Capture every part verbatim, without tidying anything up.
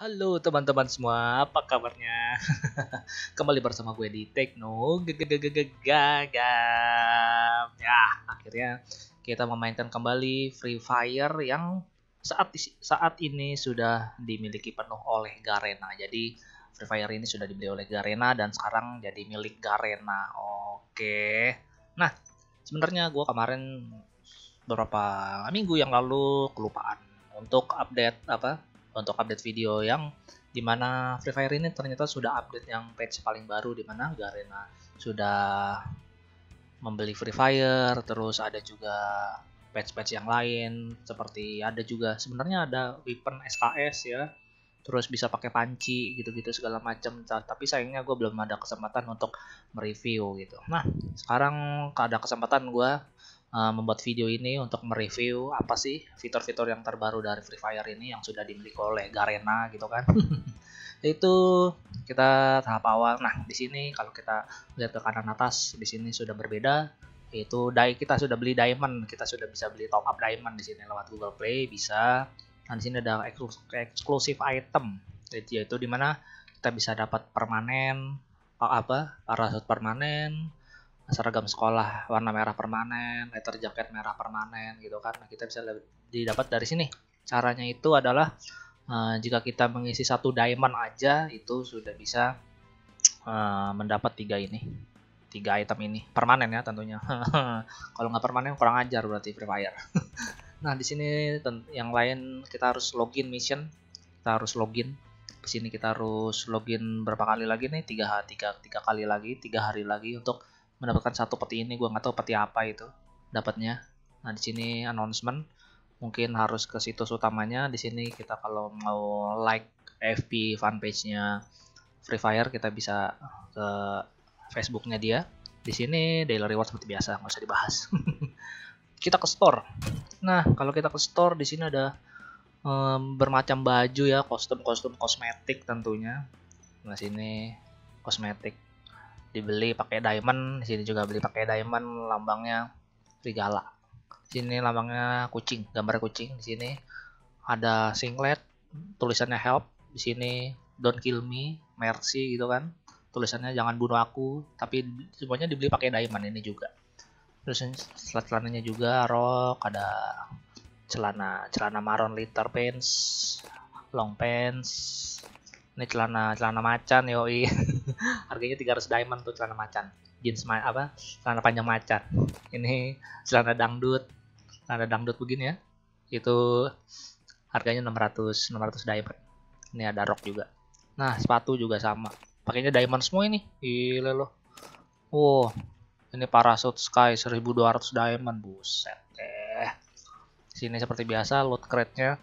Halo teman-teman semua, apa kabarnya? Kembali bersama gue di Tekno Gagam. Ya, akhirnya kita memainkan kembali Free Fire yang saat saat ini sudah dimiliki penuh oleh Garena. Jadi Free Fire ini sudah dibeli oleh Garena dan sekarang jadi milik Garena. Oke. Nah, sebenarnya gue kemarin beberapa minggu yang lalu kelupaan untuk update apa untuk update video yang dimana Free Fire ini ternyata sudah update yang patch paling baru, dimana Garena sudah membeli Free Fire. Terus ada juga patch-patch yang lain, seperti ada juga sebenarnya ada weapon S K S ya, terus bisa pakai panci gitu-gitu segala macam. Tapi sayangnya gue belum ada kesempatan untuk mereview gitu. Nah, sekarang ada kesempatan gue uh, membuat video ini untuk mereview apa sih fitur-fitur yang terbaru dari Free Fire ini yang sudah dimiliki oleh Garena gitu kan. Itu kita tahap awal. Nah, di sini kalau kita lihat ke kanan atas, di sini sudah berbeda. Itu dai kita sudah beli diamond, kita sudah bisa beli top up diamond di sini lewat Google Play bisa. Nah, di sini ada eksklusif item, yaitu dimana kita bisa dapat permanen apa parasut permanen, seragam sekolah warna merah permanen, leather jacket merah permanen gitu kan. Nah, kita bisa didapat dari sini. Caranya itu adalah uh, jika kita mengisi satu diamond aja itu sudah bisa uh, mendapat tiga ini, tiga item ini permanen ya tentunya. Kalau nggak permanen kurang ajar berarti Free Fire. Nah, di sini yang lain kita harus login mission, kita harus login. Di sini kita harus login berapa kali lagi nih? Tiga, tiga, tiga kali lagi, tiga hari lagi untuk mendapatkan satu peti ini. Gua nggak tahu peti apa itu dapatnya. Nah, di sini announcement, mungkin harus ke situs utamanya. Di sini kita kalau mau like F B fanpage-nya Free Fire, kita bisa ke Facebooknya dia. Di sini daily reward seperti biasa, nggak usah dibahas. Kita ke store. Nah, kalau kita ke store di sini ada um, bermacam baju ya, kostum-kostum kosmetik tentunya. Nah, sini kosmetik dibeli pakai diamond, di sini juga beli pakai diamond, lambangnya serigala. Sini lambangnya kucing, gambar kucing. Di sini ada singlet, tulisannya help. Di sini don't kill me, mercy gitu kan. Tulisannya jangan bunuh aku, tapi semuanya dibeli pakai diamond ini juga. Terus celananya juga rok, ada celana celana marron liter pants, long pants. Ini celana celana macan yoi. Harganya tiga ratus diamond tuh celana macan. Jeans ma apa? Celana panjang macan. Ini celana dangdut. Celana dangdut begini ya. Itu harganya enam ratus diamond. Ini ada rok juga. Nah, sepatu juga sama. Pakainya diamond semua ini. Gila loh. Wow. Ini parasut sky seribu dua ratus diamond, buset eh. Sini seperti biasa loot crate-nya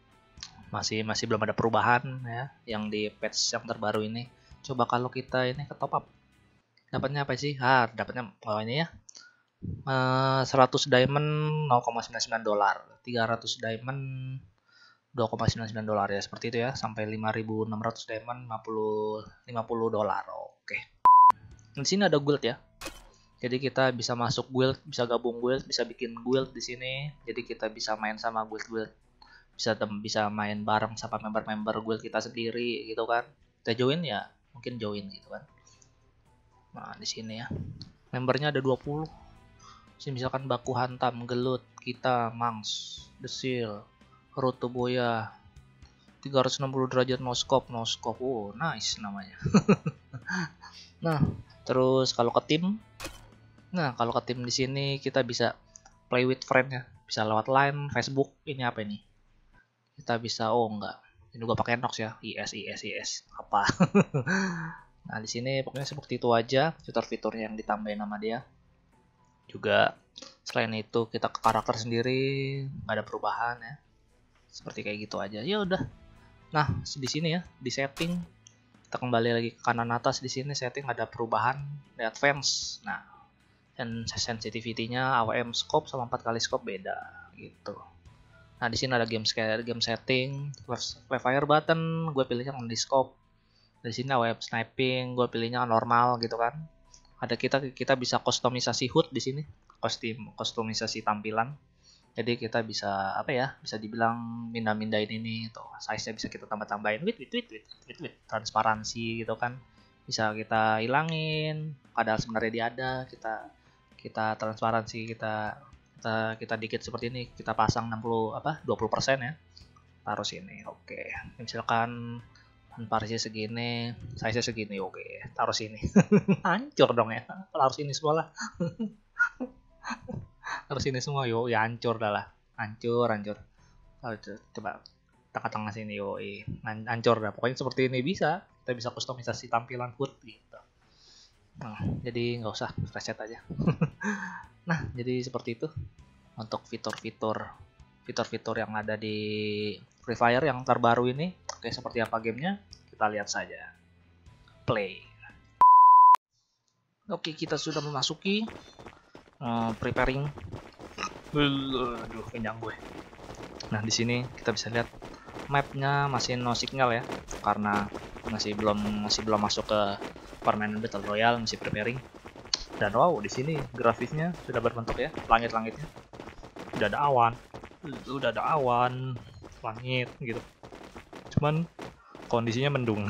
masih masih belum ada perubahan ya yang di patch yang terbaru ini. Coba kalau kita ini ke top up. Dapatnya apa sih? Ah, dapatnya bawahnya ya. Uh, seratus diamond nol koma sembilan sembilan dolar, tiga ratus diamond dua koma sembilan sembilan dolar ya, seperti itu ya, sampai lima ribu enam ratus diamond lima puluh dolar. Oke. Di sini ada guild ya. Jadi kita bisa masuk guild, bisa gabung guild, bisa bikin guild di sini. Jadi kita bisa main sama guild-guild, bisa bisa main bareng sama member-member guild kita sendiri gitu kan. Kita join ya, mungkin join gitu kan. Nah, di sini ya. Membernya ada dua puluh. Sini misalkan baku hantam, gelut, kita, mangs, desil, roto boya, tiga ratus enam puluh derajat no scope, no scope. Oh, nice namanya. Nah, terus kalau ke tim, Nah, kalau ke tim di sini kita bisa play with friend ya, bisa lewat line, Facebook. Ini apa ini? Kita bisa, oh enggak, ini gua pakai Nox ya, is is is apa? Nah, di sini pokoknya seperti itu aja fitur-fiturnya yang ditambahin nama dia. Juga selain itu kita ke karakter sendiri nggak ada perubahan ya, seperti kayak gitu aja. Ya udah. Nah, di sini ya di setting kita kembali lagi ke kanan atas, di sini setting ada perubahan di advance. Nah, dan sensitivity-nya A W M scope sama empat kali scope beda gitu. Nah, di sini ada game game setting, Free Fire button, gue pilihnya on the scope. Di sini A W M sniping, gue pilihnya normal gitu kan. Ada kita kita bisa kustomisasi H U D di sini, kostum kustomisasi tampilan. Jadi kita bisa apa ya? Bisa dibilang minda-mindain ini tuh. Size-nya bisa kita tambah-tambahin wit wit wit wit wit wit transparansi gitu kan. Bisa kita hilangin padahal sebenarnya dia ada. Kita kita transparansi, kita kita kita dikit seperti ini, kita pasang enam puluh apa? dua puluh persen ya. Taruh sini. Oke. Misalkan transparansi segini, size-nya segini. Oke, taruh sini. Hancur dong ya. Taruh sini semua lah. Terus ini semua yo ya hancur dah lah, hancur hancur. Oh, coba tengah-tengah sini yo hancur dah, pokoknya seperti ini bisa, kita bisa kustomisasi tampilan H U D gitu. Nah jadi nggak usah reset aja. Nah jadi seperti itu untuk fitur-fitur fitur-fitur yang ada di Free Fire yang terbaru ini. Oke, seperti apa gamenya kita lihat saja. Play. Oke, kita sudah memasuki Uh, preparing. Aduh, kenyang gue. Nah, di sini kita bisa lihat mapnya masih no signal ya, karena masih belum masih belum masuk ke permainan Battle Royale, masih preparing. Dan wow, di sini grafisnya sudah berbentuk ya, langit-langitnya. Udah ada awan, udah ada awan, langit gitu. Cuman kondisinya mendung.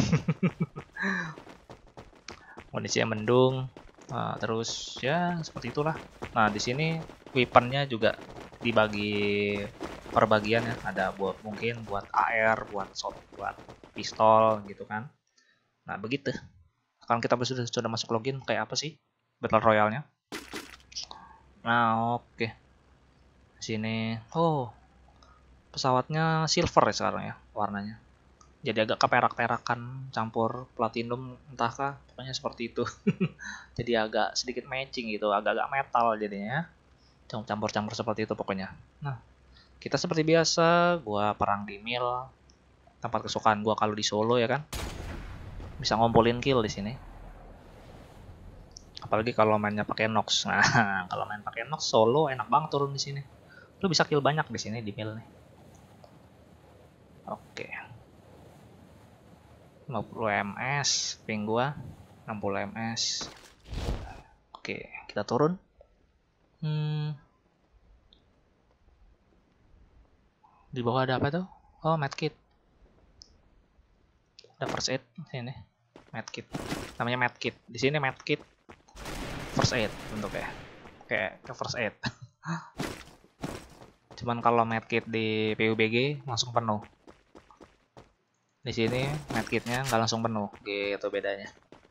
Kondisinya mendung. Nah, terus ya seperti itulah. Nah di sini weaponnya juga dibagi per bagian ya. Ada buat mungkin buat A R, buat shot, buat pistol gitu kan. Nah begitu. Sekarang kita sudah sudah masuk login kayak apa sih Battle Royale-nya. Nah oke. Okay. Sini, oh pesawatnya silver ya sekarang ya warnanya. Jadi agak keperak-perakan campur platinum entahkah, pokoknya seperti itu. Jadi agak sedikit matching gitu, agak-agak metal jadinya, campur-campur seperti itu pokoknya. Nah kita seperti biasa, gua perang di mil, tempat kesukaan gua kalau di solo ya kan, bisa ngumpulin kill di sini. Apalagi kalau mainnya pakai Nox. Nah kalau main pakai Nox solo enak banget turun di sini, lu bisa kill banyak di sini di mil nih. Oke, lima puluh M S ping gua, enam puluh M S. Oke, kita turun. Hmm. Di bawah ada apa tuh? Oh, medkit. Ada first aid sini. Medkit. Namanya medkit. Di sini medkit first aid bentuknya. Kayak ke first aid. Cuman kalau medkit di P U B G langsung penuh. Di sini medkitnya nggak langsung penuh, gitu bedanya.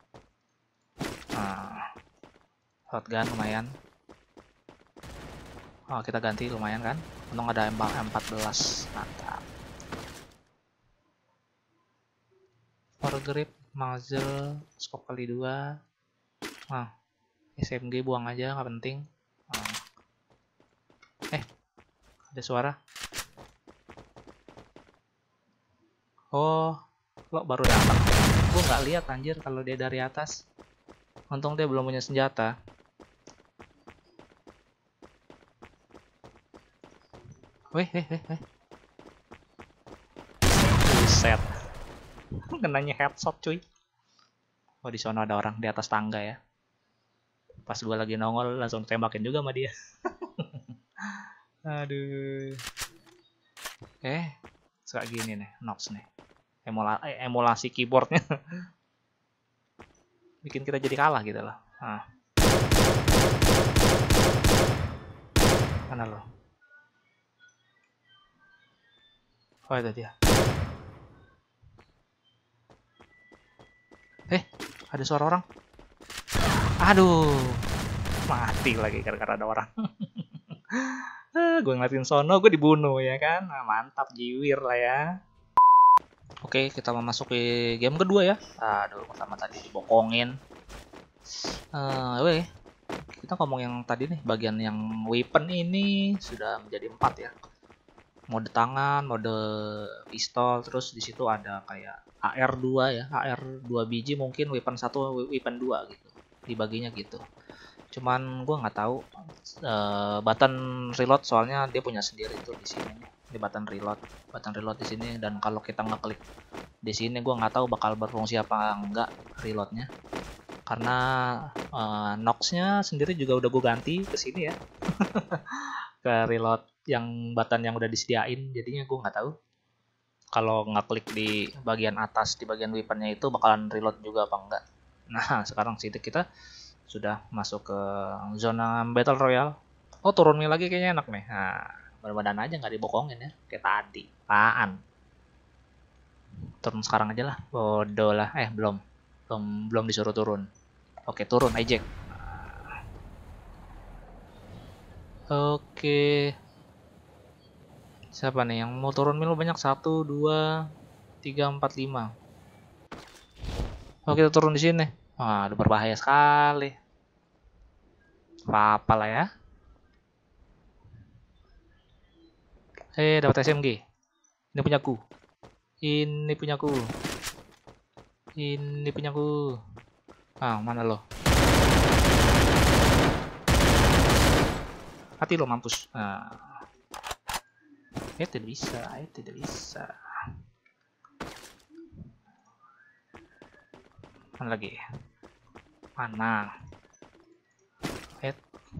Nah, shotgun lumayan. Oh, kita ganti lumayan kan? Untung ada M empat belas, mantap. Foregrip, muzzle, scope kali dua. Nah, S M G buang aja, nggak penting. Nah. Eh, ada suara. Oh, lo baru datang. Gue nggak lihat anjir kalau dia dari atas. Untung dia belum punya senjata. Weh, weh, weh, weh. Buset. Kenanya headshot cuy. Oh, di sana ada orang di atas tangga ya. Pas gue lagi nongol langsung tembakin juga sama dia. Aduh. Eh, suka gini nih, Nox nih. Emula eh, emulasi keyboardnya bikin kita jadi kalah gitu loh. Nah. Mana lo? Oh itu dia. Eh, ada suara orang. Aduh, mati lagi gara-gara ada orang. Gue ngeliatin sono, gue dibunuh ya kan. Nah, mantap, jiwir lah ya. Oke, kita memasuki game kedua ya. Aduh, pertama tadi dibokongin. Uh, weh, kita ngomong yang tadi nih, bagian yang weapon ini sudah menjadi empat ya. Mode tangan, mode pistol, terus di situ ada kayak A R dua ya, A R dua biji mungkin, weapon satu, weapon dua gitu. Dibaginya gitu. Cuman gue nggak tahu uh, button reload, soalnya dia punya sendiri tuh di sini nih. Di button reload, button reload di sini, dan kalau kita ngeklik di sini gue nggak tahu bakal berfungsi apa enggak reloadnya, karena uh, Nox-nya sendiri juga udah gue ganti ke sini ya. ke reload yang button yang udah disediain, jadinya gue nggak tahu kalau nggak klik di bagian atas di bagian weaponnya itu bakalan reload juga apa enggak. Nah sekarang sih kita sudah masuk ke zona battle royale. Oh turun mil lagi kayaknya enak nih. Nah mudah-mudahan aja nggak dibokongin ya kayak tadi. Apaan? Turun sekarang aja lah. Bodoh lah. Eh belum belum belum disuruh turun. Oke turun eject. Oke. Siapa nih yang mau turun mil banyak? Satu, dua, tiga, empat, lima. Oh kita turun di sini. Wah, udah berbahaya sekali. Apa-apa lah ya. Eh, dapat S M G. Ini punyaku. Ini punyaku. Ini punyaku. Ah, mana lo? Hati lo mampus. Nah. Eh, tidak bisa. Eh, tidak bisa. Mana lagi? Mana? Eh.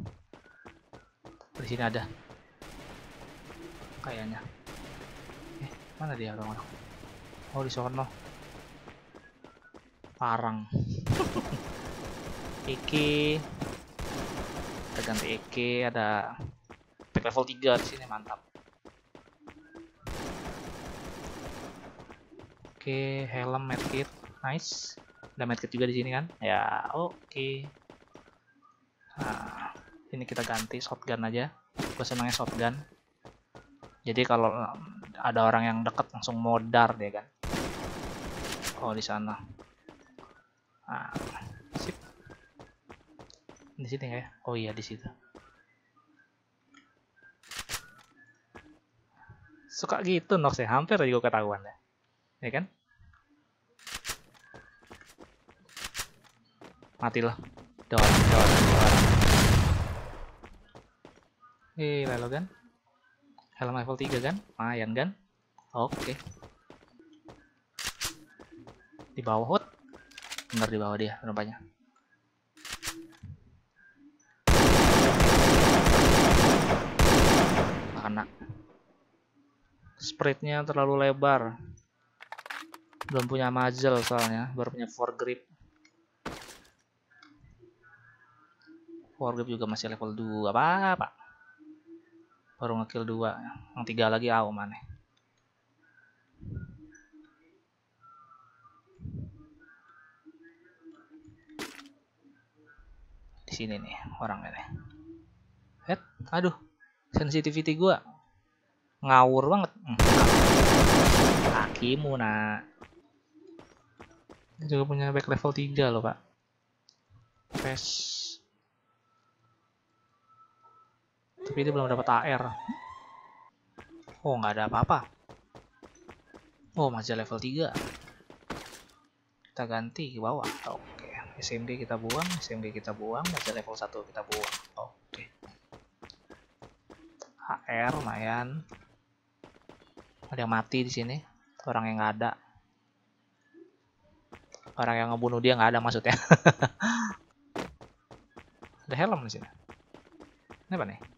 Di sini ada. Kayaknya. Eh, mana dia orang-orang? Oh, di sono. Parang. E K. Kita ganti E K, ada pack level tiga di sini, mantap. Oke, helm medkit. Nice. Ada medkit juga di sini kan? Ya, oke. Okay. Nah, ini kita ganti shotgun aja. Gue senangnya shotgun. Jadi kalau ada orang yang deket langsung modar dia kan. Oh di sana. Nah, sip. Di sini ya? Oh iya di situ. Suka gitu Nox ya, hampir aja gue ketahuan ya. Ya kan? Mati loh. Dor, dor, dor. Eh, lalu kan? Helm level tiga kan? Lumayan kan? Oke. Di bawah hot. Bener di bawah dia rupanya. Karena spreadnya terlalu lebar. Belum punya muzzle soalnya, baru punya foregrip. Foregrip juga masih level dua, apa-apa. Baru ngekill dua, yang tiga lagi aw mana. Di sini nih orangnya nih. Eh, aduh, sensitivity gua ngawur banget. Hakimu nak. Dia juga punya back level tiga loh pak. Pes. Tapi dia belum dapat A R. Oh nggak ada apa-apa. Oh masih level tiga. Kita ganti ke bawah. Oke. S M G kita buang, S M G kita buang, masih level satu kita buang. Oke. H R lumayan. Ada yang mati di sini. Orang yang nggak ada. Orang yang ngebunuh dia nggak ada maksudnya. Ada helm di sini. Ini apa nih?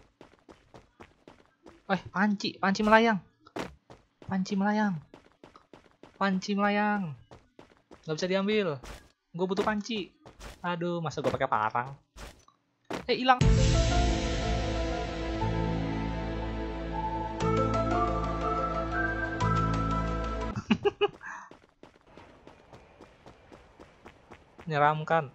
Eh, panci, panci melayang. Panci melayang. Panci melayang. Nggak bisa diambil. Gue butuh panci. Aduh, masa gue pakai parang. Eh, hilang. Menyeramkan.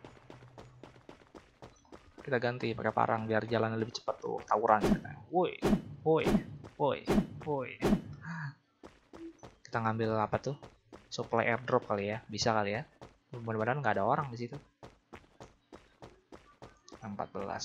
Kita ganti pakai parang biar jalannya lebih cepat tuh tawuran. Woi, woi, woi, woi. Kita ngambil apa tuh? Supply airdrop kali ya, bisa kali ya. Mudah-mudahan nggak ada orang di situ. empat belas.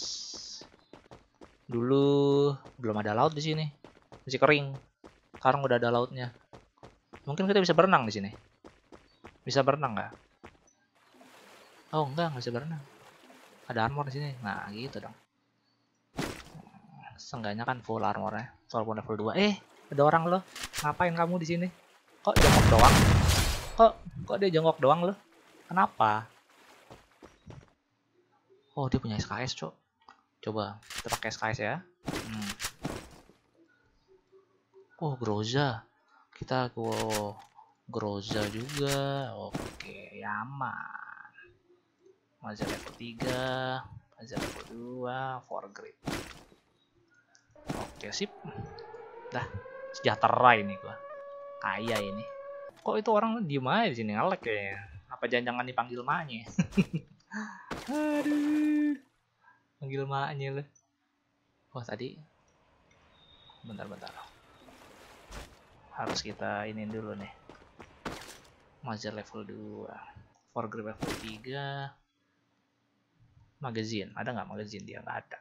Dulu belum ada laut di sini, masih kering. Sekarang udah ada lautnya. Mungkin kita bisa berenang di sini. Bisa berenang nggak? Oh enggak, nggak bisa berenang. Ada armor di sini. Nah, gitu dong. Seenggaknya kan full armornya. Walaupun level dua. Eh, ada orang loh. Ngapain kamu di sini? Kok jongkok doang? Kok kok dia jongkok doang loh? Kenapa? Oh, dia punya S K S, Cok. Coba kita pakai S K S ya. Hmm. Oh, Groza. Kita ke Groza juga. Oke, aman. Maza level tiga, Maza level dua, Forgrip. Oke, sip. Dah, sejahtera ini gua. Kaya ini. Kok itu orang diem aja di sini, ngelek kayaknya. Apa jangan-jangan dipanggil maknya? Aduh. Panggil maknya loh. Oh, tadi. Bentar-bentar. Harus kita ini dulu nih. Maza level dua, Forgrip level tiga. Magazine, ada nggak magazine dia? Nggak ada.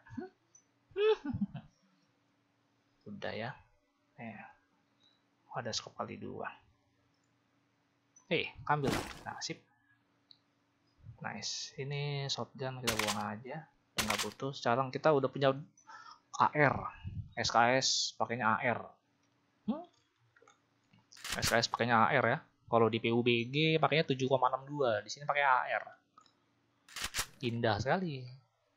Udah ya. Eh, oh, ada scope kali dua. Eh, ambil. Nah, sip. Nice. Ini shotgun kita buang aja. Nggak butuh. Sekarang kita udah punya A R. S K S pakainya A R. Hmm? S K S pakainya A R ya. Kalau di P U B G pakainya tujuh koma enam dua. Di sini pakai A R. Indah sekali.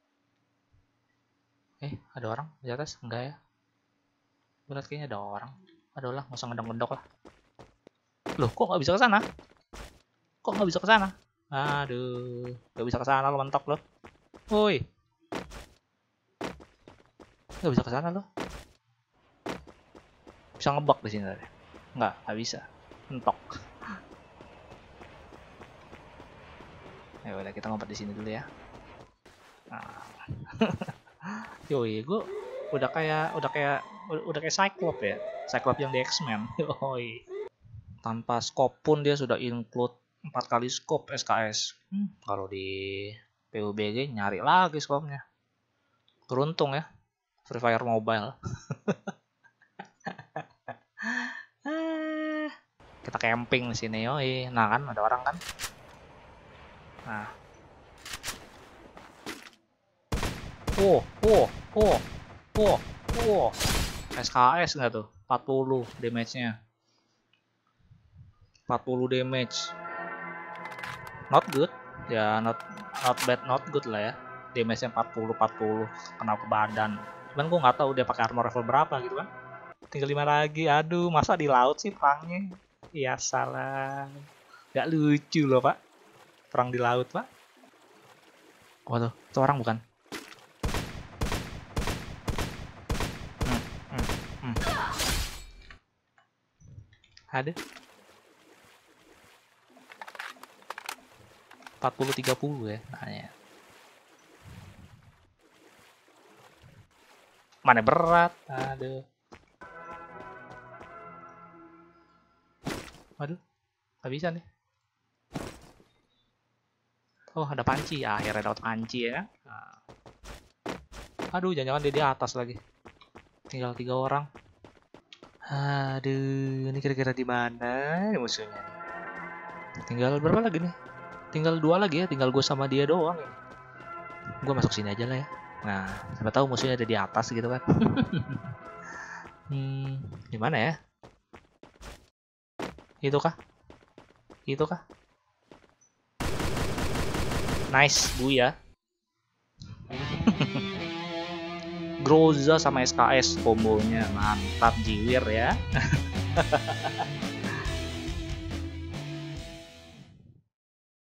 Eh, ada orang di atas? Enggak ya? Berat kayaknya ada orang. Aduh lah, nggak usah ngedok-ngedok lah. Loh, kok nggak bisa ke sana? Kok nggak bisa ke sana? Aduh, nggak bisa ke sana lo, mentok lo. Woi, nggak bisa ke sana lo. Bisa ngebug di sini tadi? Nggak, nggak bisa. Mentok. Ya udah, kita ngumpet di sini dulu ya. Nah. Yoi, gue udah kayak udah kayak udah kayak Cyclops ya. Cyclops yang di X-Men. Yoi. Tanpa scope pun dia sudah include empat kali scope S K S. Hmm, kalau di P U B G nyari lagi scope-nya. Beruntung ya. Free Fire Mobile. Kita camping di sini, yoi. Nah kan ada orang kan. Nah. Oh, oh, oh, oh, oh. S K S nggak tuh? empat puluh damage-nya. empat puluh damage. Not good. Ya, not not bad, not good lah ya. Damage-nya empat puluh empat puluh kena ke badan. Cuman gue nggak tahu dia pakai armor level berapa gitu kan. Tinggal lima lagi. Aduh, masa di laut sih perangnya? Ya salah. Gak lucu loh, Pak. Perang di laut, Pak. Waduh, itu orang bukan? Hmm, hmm, hmm. Ada. empat puluh tiga puluh ya. Nah, ya. Mana berat? Aduh. Waduh, nggak bisa nih. Oh, ada panci. Ah, akhirnya dapat panci ya. Nah. Aduh, jangan-jangan dia di atas lagi. Tinggal tiga orang. Aduh, ini kira-kira di mana musuhnya? Tinggal berapa lagi nih? Tinggal dua lagi ya. Tinggal gue sama dia doang. Gue masuk sini aja lah ya. Nah, siapa tahu musuhnya ada di atas gitu kan. Hmm, gimana ya? Itu kah? Itu kah? Nice, bu ya. Groza sama S K S kombonya mantap jiwir ya.